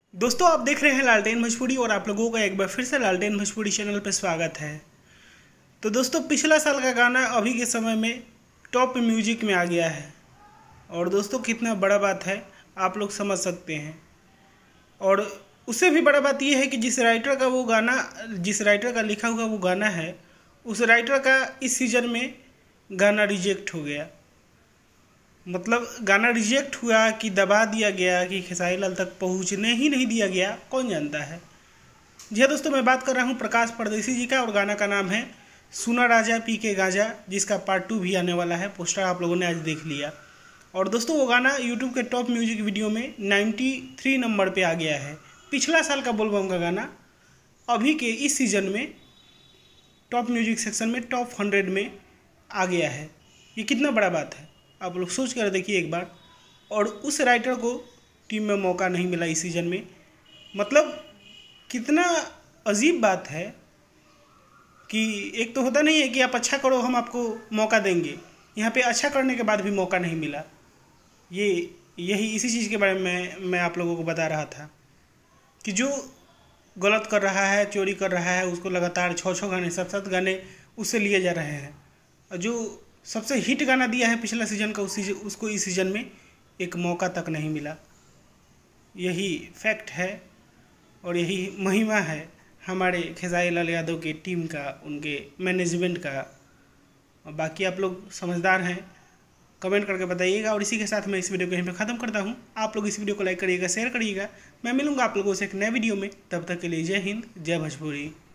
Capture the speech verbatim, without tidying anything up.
दोस्तों आप देख रहे हैं लालटेन भोजपुरी और आप लोगों का एक बार फिर से लालटेन भोजपुरी चैनल पर स्वागत है। तो दोस्तों पिछला साल का गाना अभी के समय में टॉप म्यूजिक में आ गया है और दोस्तों कितना बड़ा बात है आप लोग समझ सकते हैं। और उससे भी बड़ा बात यह है कि जिस राइटर का वो गाना जिस राइटर का लिखा हुआ वो गाना है उस राइटर का इस सीज़न में गाना रिजेक्ट हो गया। मतलब गाना रिजेक्ट हुआ कि दबा दिया गया कि खेसारी लाल तक पहुंचने ही नहीं दिया गया, कौन जानता है। जी हाँ दोस्तों, मैं बात कर रहा हूं प्रकाश परदेसी जी का और गाना का नाम है सुना राजा पी के गाजा, जिसका पार्ट टू भी आने वाला है। पोस्टर आप लोगों ने आज देख लिया। और दोस्तों वो गाना यूट्यूब के टॉप म्यूजिक वीडियो में तिरानवे नंबर पर आ गया है। पिछला साल का बोलबम का गाना अभी के इस सीज़न में टॉप म्यूजिक सेक्शन में टॉप हंड्रेड में आ गया है। ये कितना बड़ा बात है आप लोग सोच कर देखिए एक बार। और उस राइटर को टीम में मौका नहीं मिला इस सीज़न में। मतलब कितना अजीब बात है कि एक तो होता नहीं है कि आप अच्छा करो हम आपको मौका देंगे, यहाँ पे अच्छा करने के बाद भी मौका नहीं मिला। ये यही इसी चीज़ के बारे में मैं आप लोगों को बता रहा था कि जो गलत कर रहा है, चोरी कर रहा है, उसको लगातार छः छः गाने सात सात गाने उससे लिए जा रहे हैं। और जो सबसे हिट गाना दिया है पिछला सीज़न का उस सीजन उसको इस सीज़न में एक मौका तक नहीं मिला। यही फैक्ट है और यही महिमा है हमारे खेसारी लाल यादव के टीम का, उनके मैनेजमेंट का। और बाकी आप लोग समझदार हैं, कमेंट करके बताइएगा। और इसी के साथ मैं इस वीडियो को यहीं पे ख़त्म करता हूँ। आप लोग इस वीडियो को लाइक करिएगा, शेयर करिएगा। मैं मिलूँगा आप लोगों से एक नए वीडियो में। तब तक के लिए जय हिंद, जय भोजपुरी।